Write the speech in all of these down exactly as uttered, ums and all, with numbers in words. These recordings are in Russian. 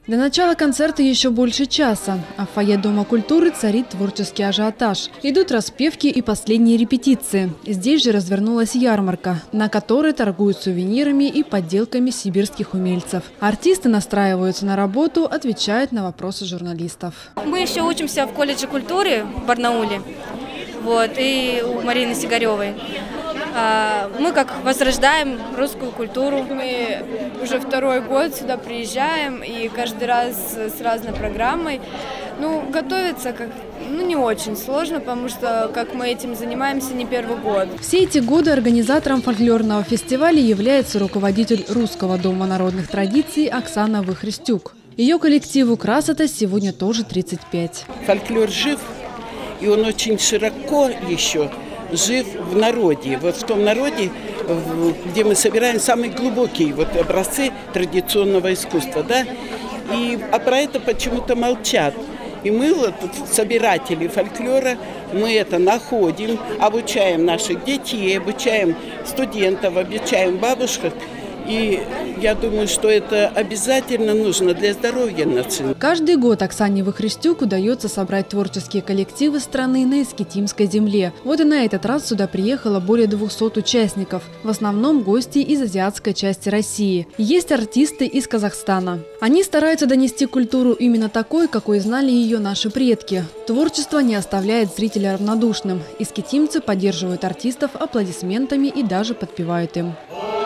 До начала концерта еще больше часа, а в фойе Дома культуры царит творческий ажиотаж. Идут распевки и последние репетиции. Здесь же развернулась ярмарка, на которой торгуют сувенирами и подделками сибирских умельцев. Артисты настраиваются на работу, отвечают на вопросы журналистов. Мы еще учимся в колледже культуры в Барнауле, вот, и у Марины Сигаревой. Мы как возрождаем русскую культуру. Мы уже второй год сюда приезжаем и каждый раз с разной программой. Ну, готовиться как, ну, не очень сложно, потому что как мы этим занимаемся не первый год. Все эти годы организатором фольклорного фестиваля является руководитель Русского дома народных традиций Оксана Выхрестюк. Ее коллективу «Красота» сегодня тоже тридцать пять. Фольклор жив, и он очень широко еще жив в народе, вот в том народе, где мы собираем самые глубокие вот образцы традиционного искусства, да, и а про это почему-то молчат. И мы вот собиратели фольклора, мы это находим, обучаем наших детей, обучаем студентов, обучаем бабушек. И я думаю, что это обязательно нужно для здоровья нации. Каждый год Оксане Выхрестюк удается собрать творческие коллективы страны на Искитимской земле. Вот и на этот раз сюда приехало более двухсот участников. В основном гости из азиатской части России. Есть артисты из Казахстана. Они стараются донести культуру именно такой, какой знали ее наши предки. Творчество не оставляет зрителя равнодушным. Искитимцы поддерживают артистов аплодисментами и даже подпевают им.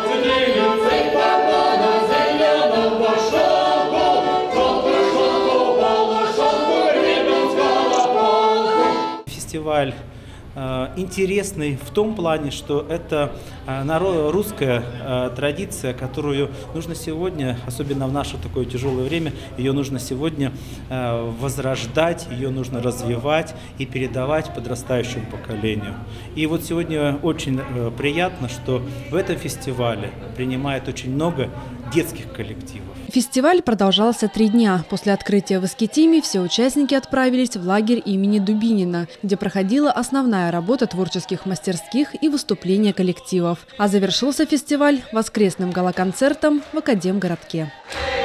Фестиваль э, интересный в том плане, что это э, народ, русская э, традиция, которую нужно сегодня, особенно в наше такое тяжелое время, ее нужно сегодня э, возрождать, ее нужно развивать и передавать подрастающему поколению. И вот сегодня очень э, приятно, что в этом фестивале принимает очень много детских коллективов. Фестиваль продолжался три дня. После открытия в Искитиме все участники отправились в лагерь имени Дубинина, где проходила основная работа творческих мастерских и выступления коллективов. А завершился фестиваль воскресным гала-концертом в Академгородке.